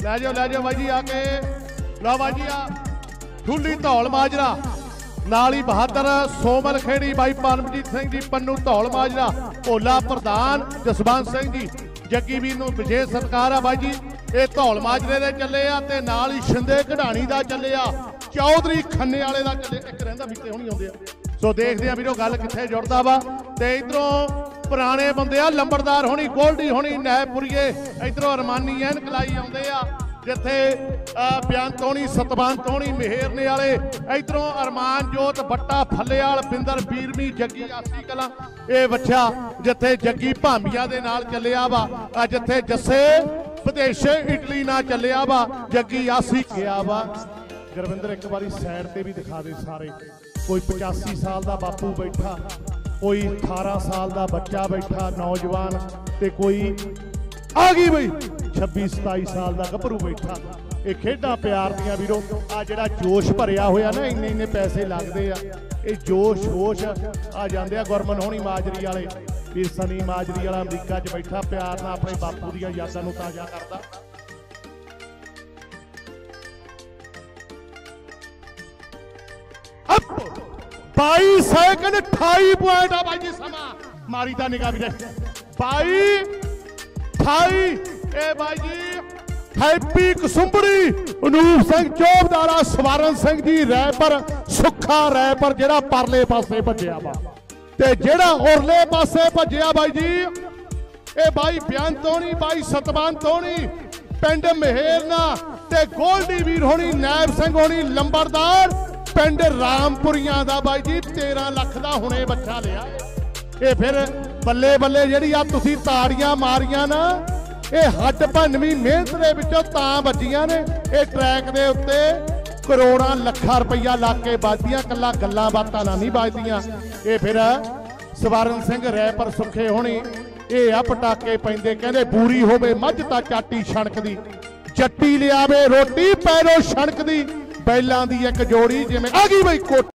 लै जाओ बाई जी आके लो बाई जी आ ठुली धौल माजरा नाल ही बहादुर सोमल खेड़ी बाई परमजीत सिंह जी पन्नू धौल माजरा भोला प्रधान जसवंत सिंह जी जग्गी वीर नूं विशेष सत्कार आ बाई जी। ये धौल माजरे दे चले आ ते नाल ही शिंदे कढ़ाणी दा चले आ चौधरी खन्ने वाले दा चले एक रहिंदा बीते होनी आउंदे आ। सो देखदे आ वीरो गल कित्थे जुड़दा वा ते इधरों पुराने बंदे आ लंबरदार होनी गोल्डी होनी नैपुरीए इधरों अरमानी एन कलाई आउंदे आ जिथे बेअंत होनी सतवंत होनी मेहरने वाले इधरों अरमान जोत बट्टा फलेआल बिंदर बीरवी जग्गी आसी कला ये बच्चा जिथे जग्गी भामिया दे नाल चलिया वा जिथे जस्से विदेशे इटली ना चलिया वा जग्गी आसी गया वा। गुरविंदर एक बारी साइड ते भी दिखा दे सारे कोई 85 साल का बापू बैठा कोई 18 साल का बच्चा बैठा नौजवान ते कोई आ गई बई 26-27 साल का गभरू बैठा। ये खेडां प्यार दियां वीरो आ जिहड़ा जोश भरिया होया ना इन्ने इन्ने पैसे लगदे आ ये जोश होश आ जांदे आ। गुरमन होनी माजरी वाले वीर सनी माजरी वाला अमरीका च बैठा प्यार नाल अपने बापू दीयां यादां नूं ताज़ा करदा। 22 सेकंड 28 पॉइंट आ भाई जी समा मारी दा निगाह भी 22 28 ए भाई जी Happy Kasumbari Anoop Singh Chaubdara Sawaran Singh ji rapper Sukha rapper जेड़ा परले पासे भज्जिया वा ते जेड़ा उरले पासे भज्जिया भाई जी ए भाई बेअंत होनी भाई सतवंत होनी पिंड मेहरना ते गोल्डी वीर होनी नैब सिंह होनी लंबरदार पिंड रामपुरिया दा भाई जी 13 लाख दा हुणे बच्चा लिया। ये फिर बल्ले बल्ले जिहड़ी आ तुसीं ताड़ियां मारियां ना ये हड्ड भन्नवी मेहनत दे विचों तां बच्चियां ने। ये ट्रैक दे उत्ते करोड़ां लखां रुपया ला के बजदियां कल्ला गल्लां बातां नाल नहीं बजदियां। ये फिर सवारन सिंह रैपर सुखे होनी ये आ पटाके पैंदे कहंदे बूरी होवे मझ तां चाटी छणकदी जट्टी लियावे रोटी पैरों छणकदी बैलां दी एक जोड़ी जिवें आ गई बई कोट